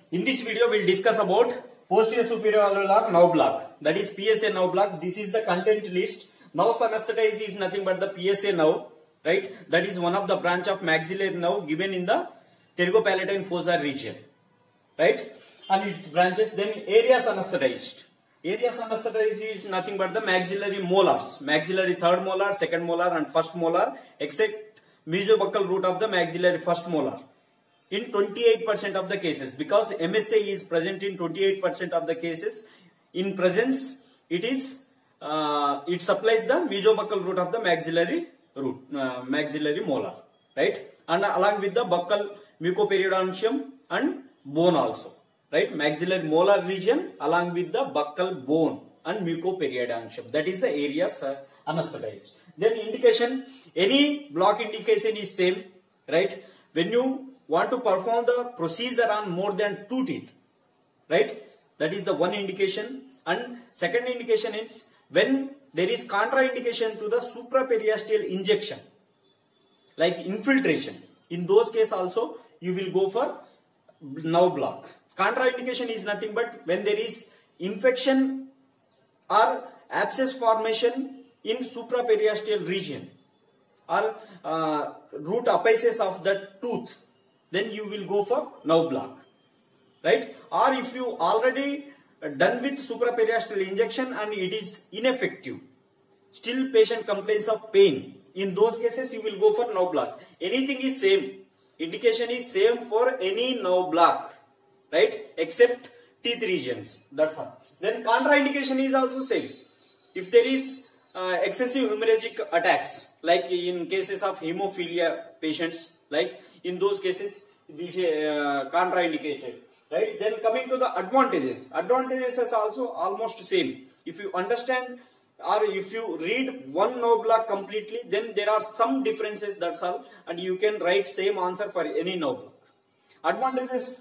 In this video, we'll discuss about posterior superior alveolar nerve block. That is PSA nerve block. This is the content list. Nerve anesthetic is nothing but the PSA nerve, right? That is one of the branch of maxillary nerve given in the pterygopalatine fossa region, right? And its branches. Then areas anesthetized. Areas anesthetized is nothing but the maxillary molars. Maxillary third molar, second molar, and first molar, except mesobuccal root of the maxillary first molar. In 28% of the cases, because MSA is present in 28% of the cases, in presence it is it supplies the mesobuccal root of the maxillary root, maxillary molar, right? And along with the buccal mucoperiodontium and bone also, right? Maxillary molar region along with the buccal bone and mucoperiodontium. That is the areas anesthetized. Then indication, any block indication is same, right? When you want to perform the procedure on more than 2 teeth, right? That is the one indication. And second indication is when there is contraindication to the supraperiosteal injection, like infiltration. In those cases also you will go for nerve block. Contraindication is nothing but when there is infection or abscess formation in supraperiosteal region or root apices of the tooth, then you will go for nerve block, right? Or if you already done with supraperiosteal injection and it is ineffective, still patient complains of pain, in those cases you will go for nerve block. Anything is same, indication is same for any nerve block, right? Except teeth regions, that's all. Then contraindication is also same. If there is excessive hemorrhagic attacks, like in cases of hemophilia patients, like in those cases contraindicated, right? Then coming to the advantages, advantages is also almost same. If you understand or if you read one nerve block completely, then there are some differences, that's all, and you can write same answer for any nerve block. Advantages,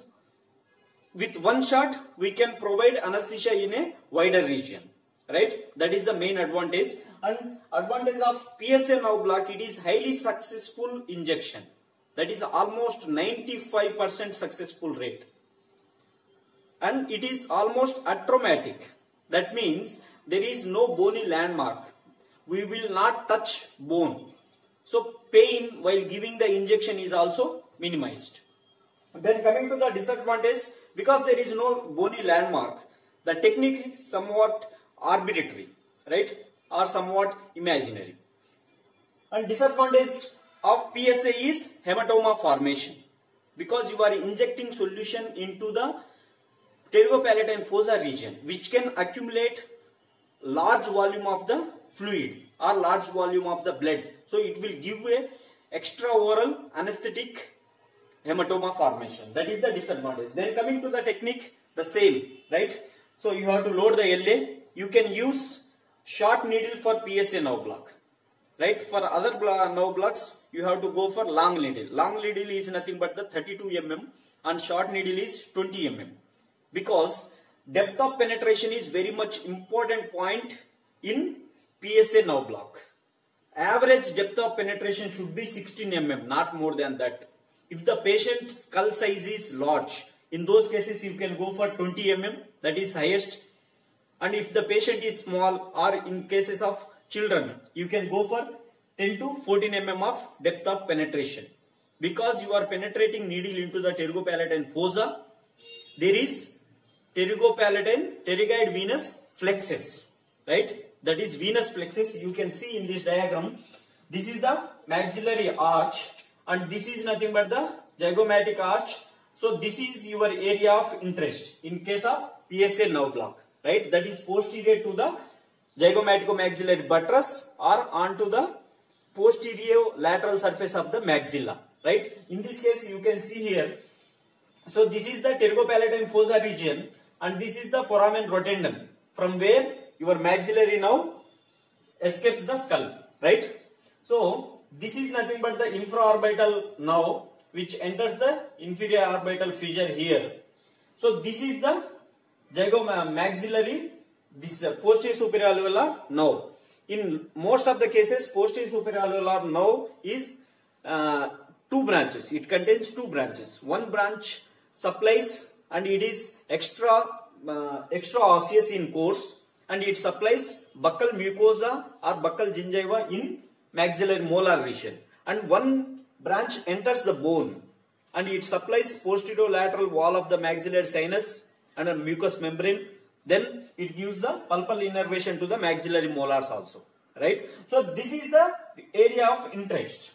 with one shot we can provide anesthesia in a wider region, right? That is the main advantage. And advantage of PSA nerve block, it is highly successful injection. That is almost 95% successful rate. And it is almost atraumatic. That means there is no bony landmark. We will not touch bone. So pain while giving the injection is also minimized. Then coming to the disadvantage, because there is no bony landmark, the technique is somewhat arbitrary, right? Or somewhat imaginary. And disadvantage of PSA is hematoma formation, because you are injecting solution into the pterygopalatine fossa region, which can accumulate large volume of the fluid or large volume of the blood. So it will give a extraoral anesthetic hematoma formation. That is the disadvantage. Then coming to the technique, the same, right? So you have to load the LA. You can use short needle for PSA nerve block, right? For other nerve blocks, you have to go for long needle. Long needle is nothing but the 32 mm and short needle is 20 mm. Because depth of penetration is very much important point in PSA nerve block. Average depth of penetration should be 16 mm, not more than that. If the patient's skull size is large, in those cases you can go for 20 mm, that is highest. And if the patient is small, or in cases of children, you can go for 10 to 14 mm of depth of penetration. Because you are penetrating needle into the pterygopalatine fossa, there is pterygoid venous flexus, right? That is venous flexus. You can see in this diagram, this is the maxillary arch and this is nothing but the zygomatic arch. So this is your area of interest in case of PSA nerve block, right? That is posterior to the zygomaticomaxillary buttress or onto the posterior lateral surface of the maxilla, right? In this case you can see here. So this is the pterygopalatine fossa region and this is the foramen rotundum, from where your maxillary nerve escapes the skull, right? So this is nothing but the infraorbital nerve which enters the inferior orbital fissure here. So this is the maxillary, this posterior superior alveolar nerve. In most of the cases, posterior superior alveolar nerve is 2 branches. It contains 2 branches. One branch supplies and it is extra osseous in course, and it supplies buccal mucosa or buccal gingiva in maxillary molar region, and one branch enters the bone and it supplies posterolateral wall of the maxillary sinus and a mucous membrane. Then it gives the pulpal innervation to the maxillary molars also, right? So this is the area of interest.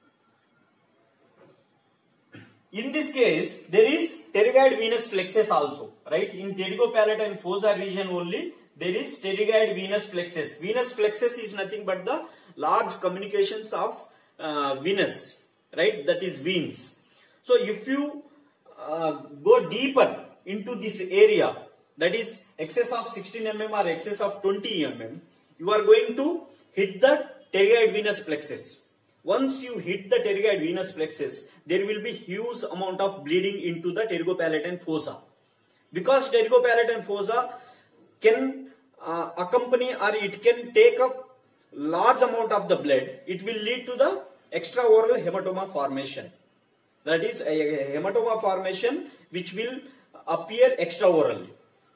In this case, there is pterygoid venous flexus also, right? In pterygopalatine fossa region only, there is pterygoid venous flexus. Venous flexus is nothing but the large communications of venous, right? That is veins. So if you go deeper into this area, that is excess of 16 mm or excess of 20 mm, you are going to hit the pterygoid venous plexus. Once you hit the pterygoid venous plexus, there will be huge amount of bleeding into the pterygopalatine fossa. Because pterygopalatine fossa can accompany, or it can take up large amount of the blood, it will lead to the extraoral hematoma formation. That is a hematoma formation which will appear extraorally.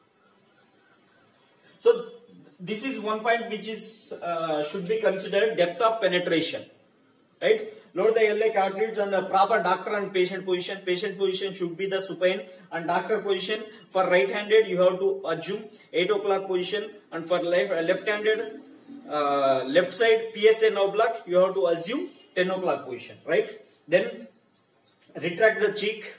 So this is one point which is should be considered: depth of penetration. Right? Load the LA cartridge and the proper doctor and patient position. Patient position should be the supine, and doctor position for right-handed you have to assume 8 o'clock position, and for left-handed left side PSA nerve block you have to assume 10 o'clock position. Right? Then retract the cheek.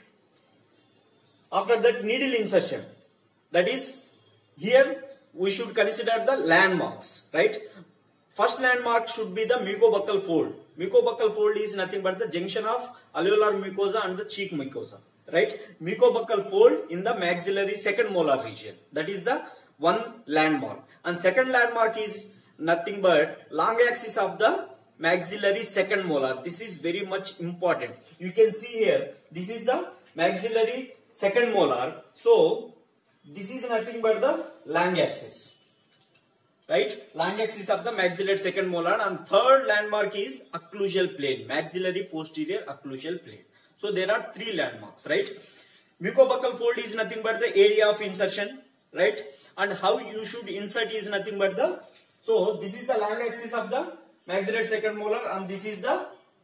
After that, needle insertion. That is, here we should consider the landmarks. Right? First landmark should be the mucobuccal fold. Mucobuccal fold is nothing but the junction of alveolar mucosa and the cheek mucosa. Right? Mucobuccal fold in the maxillary second molar region. That is the one landmark. And second landmark is nothing but long axis of the maxillary second molar. This is very much important. You can see here, this is the maxillary second molar. So this is nothing but the long axis. Right? Long axis of the maxillary second molar, and third landmark is occlusal plane, maxillary posterior occlusal plane. So there are three landmarks, right? Mucobuccal fold is nothing but the area of insertion, right? And how you should insert is nothing but the, so this is the long axis of the maxillary second molar, and this is the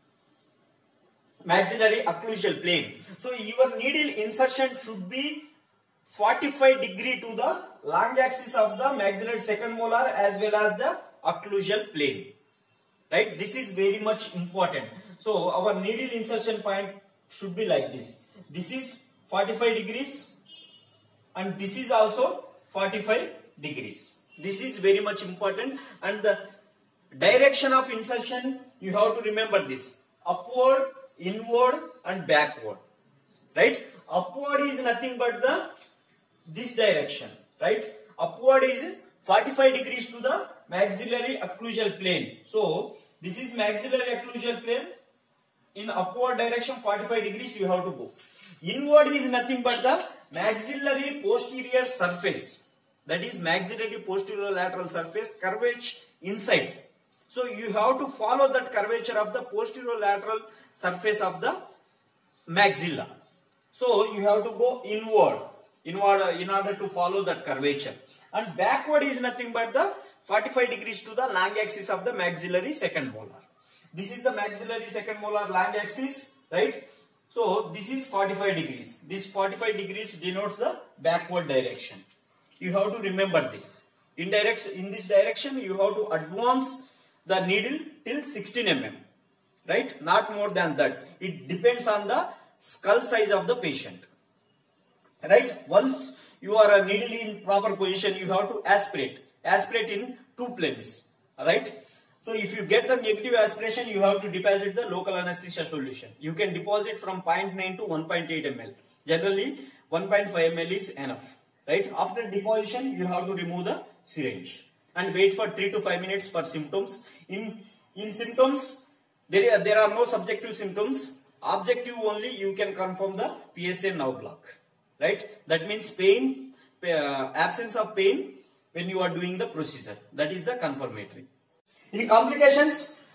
maxillary occlusal plane. So your needle insertion should be 45 degree to the long axis of the maxillary second molar as well as the occlusal plane. Right? This is very much important. So our needle insertion point should be like this. This is 45 degrees and this is also 45 degrees. This is very much important, and the direction of insertion you have to remember this: upward, inward and backward. Right? Upward is nothing but the this direction, right? Upward is 45 degrees to the maxillary occlusal plane. So this is maxillary occlusal plane. In upward direction 45 degrees you have to go. Inward is nothing but the maxillary posterior surface. That is maxillary posterolateral surface curvature inside. So you have to follow that curvature of the posterolateral surface of the maxilla. So you have to go inward in order to follow that curvature, and backward is nothing but the 45 degrees to the long axis of the maxillary second molar. This is the maxillary second molar long axis, right? So this is 45 degrees. This 45 degrees denotes the backward direction. You have to remember this. In this direction you have to advance the needle till 16 mm, right? Not more than that. It depends on the skull size of the patient. Right? Once you are a needle in proper position, you have to aspirate in two planes. Right? So if you get the negative aspiration, you have to deposit the local anesthesia solution. You can deposit from 0.9 to 1.8 ml. Generally 1.5 ml is enough. Right? After deposition, you have to remove the syringe and wait for 3 to 5 minutes for symptoms. In symptoms, there are no subjective symptoms. Objective only you can confirm the PSA nerve block. Right? That means pain, absence of pain when you are doing the procedure. That is the confirmatory. In complications,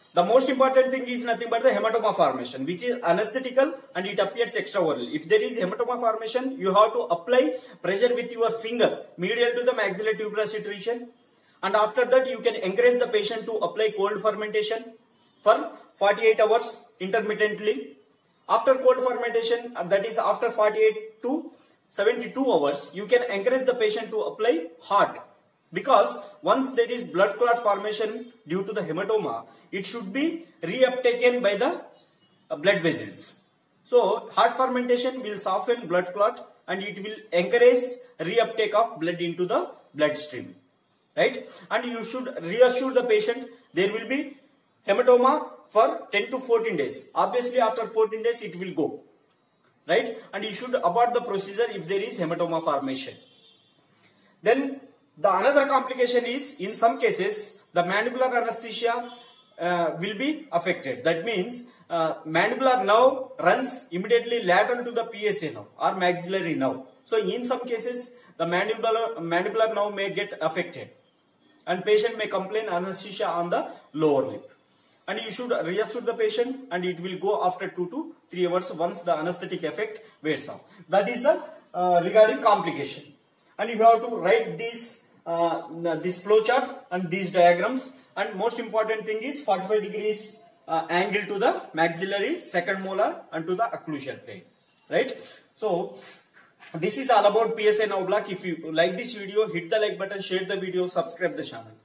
The most important thing is nothing but the hematoma formation, which is anesthetical and it appears extraorally. If there is hematoma formation, you have to apply pressure with your finger medial to the maxillary tuberous region, and after that you can encourage the patient to apply cold fermentation for 48 hours intermittently. After cold fermentation, that is after 48 to 72 hours, you can encourage the patient to apply hot, because once there is blood clot formation due to the hematoma, it should be reuptaken by the blood vessels. So hot fermentation will soften blood clot and it will encourage reuptake of blood into the bloodstream, right? And you should reassure the patient there will be hematoma for 10 to 14 days. Obviously after 14 days it will go, right? And you should abort the procedure if there is hematoma formation. Then the another complication is, in some cases the mandibular anesthesia will be affected. That means mandibular nerve runs immediately lateral to the PSA nerve or maxillary nerve. So in some cases the mandibular nerve may get affected and patient may complain anesthesia on the lower lip. And you should reassure the patient, and it will go after 2 to 3 hours once the anesthetic effect wears off. That is the regarding complication. And you have to write this flow chart and these diagrams. And most important thing is 45 degrees angle to the maxillary, second molar and to the occlusal plane, right? So this is all about PSA nerve block. If you like this video, hit the like button, share the video, subscribe the channel.